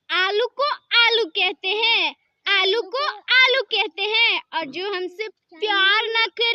आलू को आलू कहते हैं, आलू को आलू कहते हैं। और जो हमसे प्यार ना करे